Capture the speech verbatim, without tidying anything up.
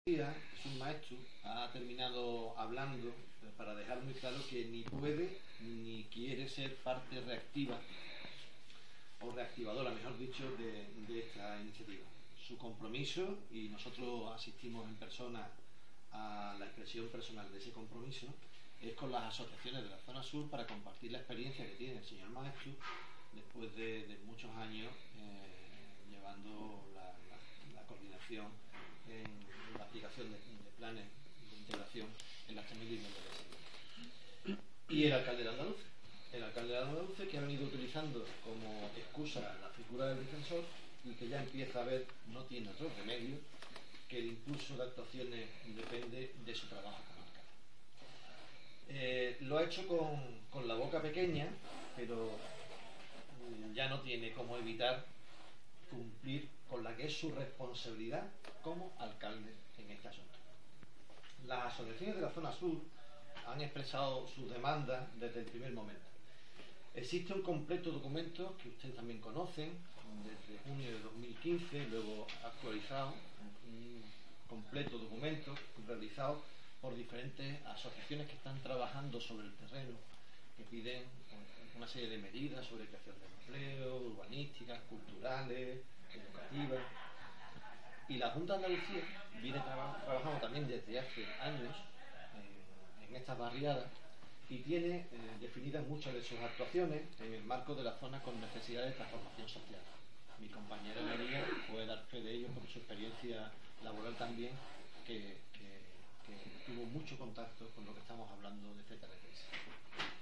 Jesús Maeztu ha terminado hablando para dejar muy claro que ni puede ni quiere ser parte reactiva o reactivadora, mejor dicho, de, de esta iniciativa. Su compromiso, y nosotros asistimos en persona a la expresión personal de ese compromiso, es con las asociaciones de la zona sur para compartir la experiencia que tiene el señor Maeztu después de, de muchos años eh, llevando la, la, la coordinación en, en la aplicación de, de planes de integración en las tres mil viviendas de Sevilla. Y el alcalde de Andalucía, el alcalde de Andalucía que ha venido utilizando como excusa la figura del defensor y que ya empieza a ver, no tiene otro remedio, que el impulso de actuaciones depende de su trabajo como alcalde. Eh, lo ha hecho con, con la boca pequeña, pero ya no tiene cómo evitar cumplir con la que es su responsabilidad como alcalde en este asunto. Las asociaciones de la zona sur han expresado sus demandas desde el primer momento. Existe un completo documento que ustedes también conocen, desde junio de dos mil quince, luego actualizado, un completo documento realizado por diferentes asociaciones que están trabajando sobre el terreno, que piden una serie de medidas sobre creación de empleo, urbanísticas, culturales, educativas. Y la Junta de Andalucía viene traba trabajando también desde hace años eh, en estas barriadas y tiene eh, definidas muchas de sus actuaciones en el marco de la zona con necesidad de transformación social. Mi compañera María puede dar fe de ello por su experiencia laboral también, que, que, que tuvo mucho contacto con lo que estamos hablando de Z R P S.